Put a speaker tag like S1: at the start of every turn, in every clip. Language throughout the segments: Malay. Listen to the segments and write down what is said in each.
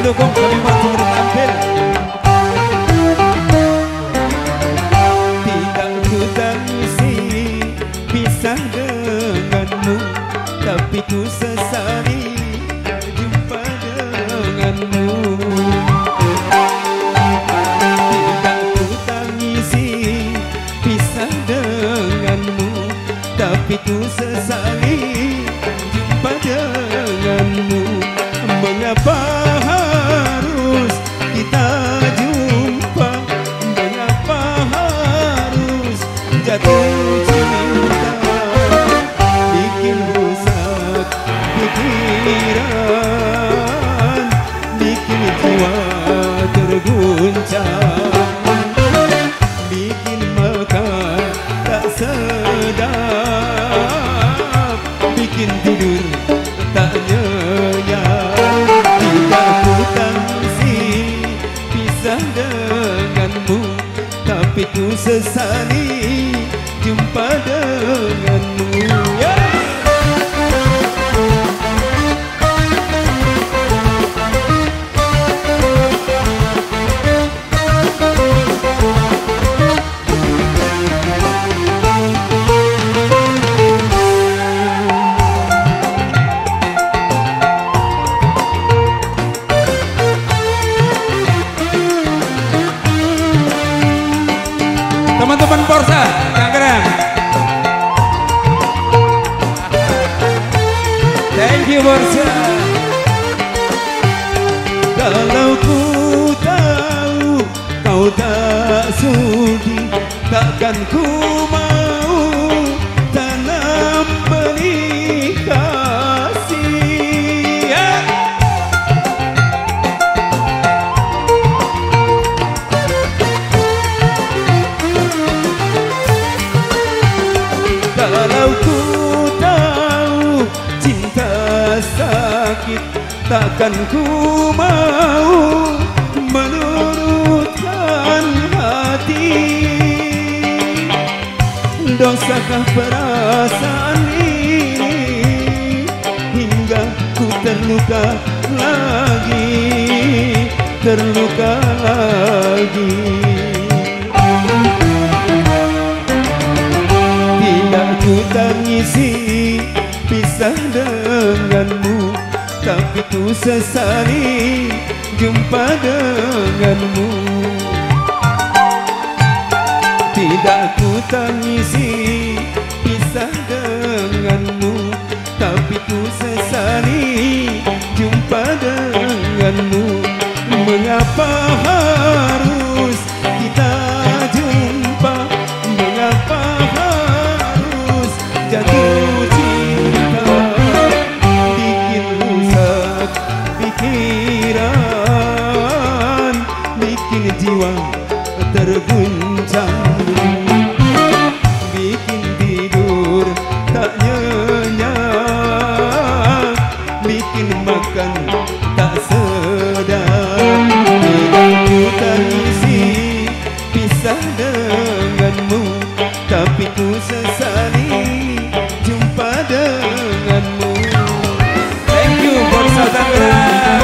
S1: mendukung kami buat segera tampil. Tidak ku tangisi pisah denganmu, tapi ku sesali jumpa denganmu. Tidak ku tangisi pisah denganmu, tapi ku sesali jumpa denganmu. Mengapa harus kita jumpa? Mengapa harus jatuh cinta? Bikin rusak pikiran, bikin jiwa terguncang, bikin makan tak sedap, bikin tidur tak nyenyak. Tidak ku tangisi pisah denganmu, tapi ku sesali jumpa denganmu. Teman-teman Porsa, Tangerang. Thank you Porsa. Kalau ku tahu kau tak sudi, takkan ku mau tanam benih kasih. Kalau ku tahu cinta sakit, takkan ku mau menurutkan hati. Dosakah perasaan ini hingga ku terluka lagi, terluka lagi. Ku tangisi pisah denganmu, tapi ku sesali jumpa denganmu. Tidak ku tangisi pisah denganmu, tapi ku sesali jumpa denganmu. Mengapa harus kita jumpa? Mengapa harus jatuh cinta? Bikin rusak pikiran, bikin jiwa terguncang, bikin tidur tak nyenyak, bikin makan tak sedap. Tidak ku tangisi pisah denganmu, tapi ku sesali jumpa denganmu. Thank you Porsa Tangerang.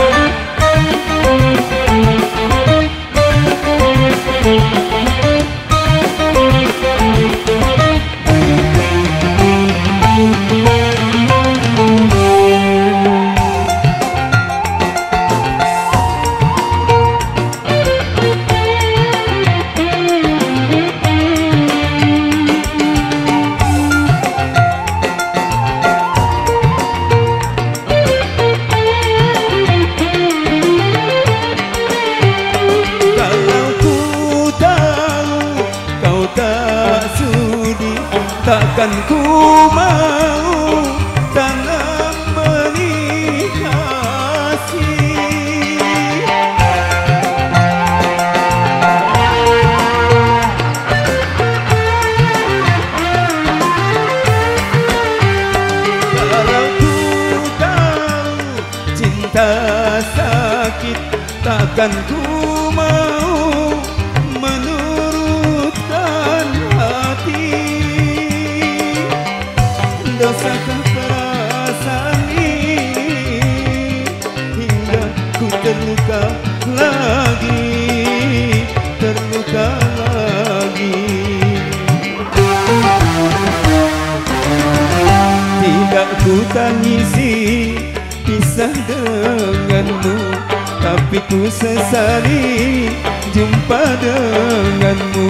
S1: Takkan ku mau tanam benih kasih. Kalau ku tahu cinta sakit, takkan ku mau menurutkan hati. Dosakah perasaan ini hingga ku terluka ku tangisi pisah denganmu, tapi ku sesali jumpa denganmu.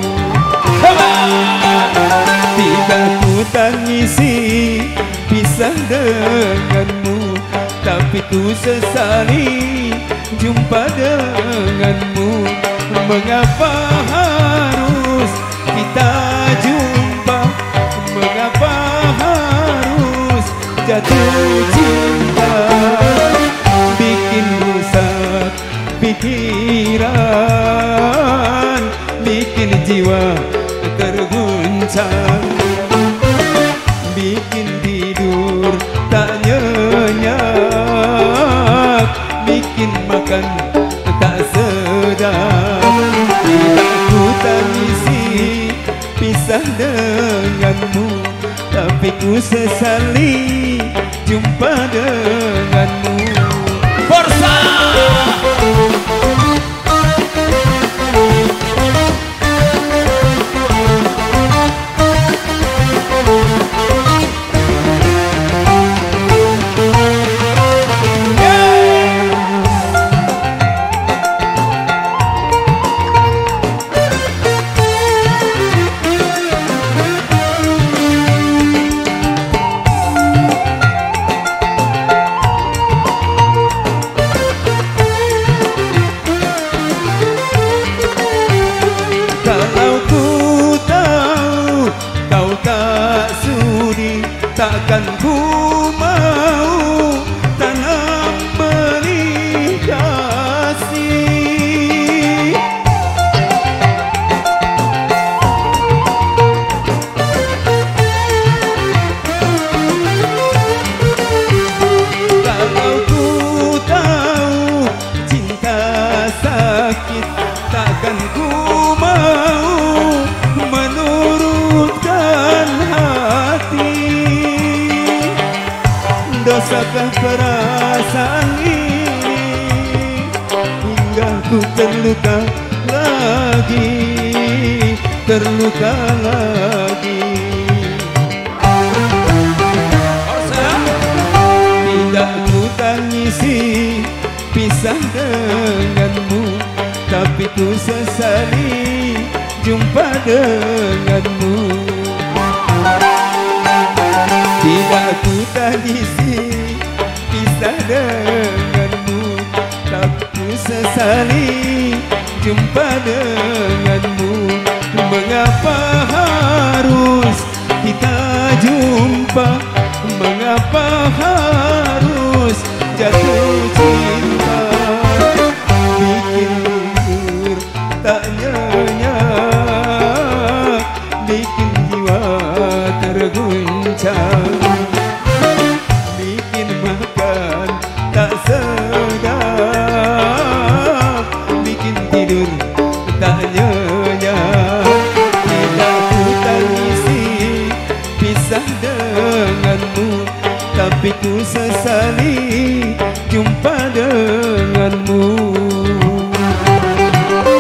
S1: Tidak ku tangisi pisah denganmu, tapi ku sesali jumpa denganmu. Mengapa harus kita jumpa? Mengapa harus jatuh cinta? Bikin rusak pikiran, bikin jiwa terguncang, bikin tidur tak nyenyak, bikin makan tak sedap. Tidak ku tangisi pisah denganmu, tapi ku sesali jumpa denganmu. Forza! Takkan ku mau tanam benih kasih. Kalau ku tahu cinta sakit, takkan ku mau menurutkan hati. Dosakah perasaan ini hingga ku terluka lagi, terluka lagi. Tidak ku tangisi pisah denganmu, tapi ku sesali jumpa denganmu. Tidak ku tangisi pisah denganmu, tapi ku sesali jumpa denganmu. Mengapa harus kita jumpa? Mengapa harus jatuh cinta? Bikin tidur tak nyenyak, bikin jiwa terguncang, bikin makan tak sedap, bikin tidur tak nyenyak. Tidak ku tangisi pisah denganmu, tapi ku sesali jumpa denganmu.